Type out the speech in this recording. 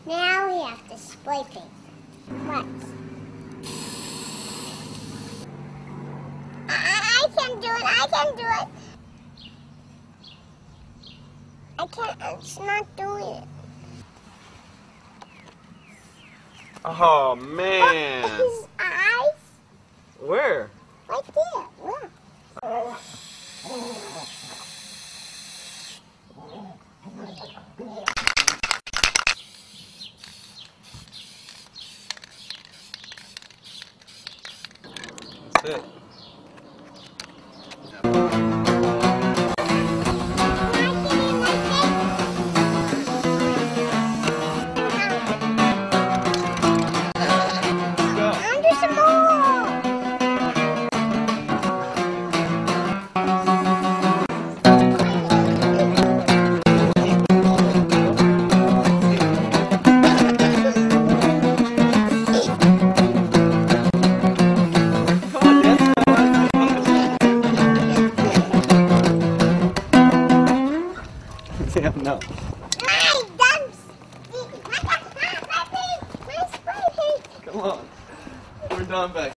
Now we have to spray paint. What? I can do it. I can do it. I can't. It's not doing it. Oh man. His eyes. Where? Right there. Look. That's it. Damn, no. Come on. We're done back.